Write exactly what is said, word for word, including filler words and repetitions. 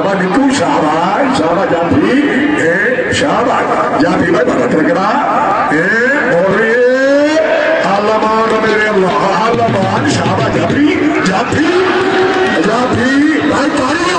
शाबाश निकू शाबाश शाबाश जाफी ए शाबाश जाफी भाई बता तरकरा ए और ये अल्लाह मेरे अल्लाह अल्लाह शाबाश जाफी जाफी जाफी भाई